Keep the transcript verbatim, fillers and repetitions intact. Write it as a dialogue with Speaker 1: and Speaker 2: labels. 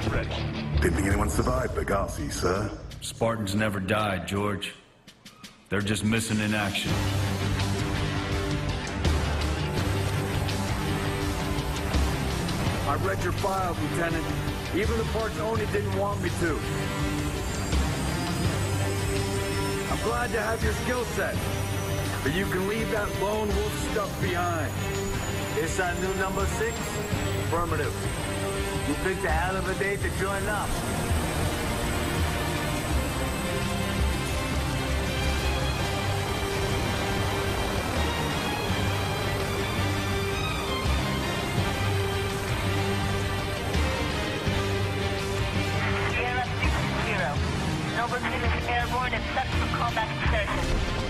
Speaker 1: Ready.
Speaker 2: Didn't think anyone survived Benghazi, sir.
Speaker 3: Spartans never died, George. They're just missing in action.
Speaker 4: I read your file, Lieutenant. Even the parts Oni didn't want me to. I'm glad to have your skill set, but you can leave that lone wolf stuff behind.
Speaker 5: This our new number six?
Speaker 4: Affirmative.
Speaker 5: You picked a hell of a day to join up.
Speaker 6: Sierra six zero. Nova team is airborne and set for combat insertion.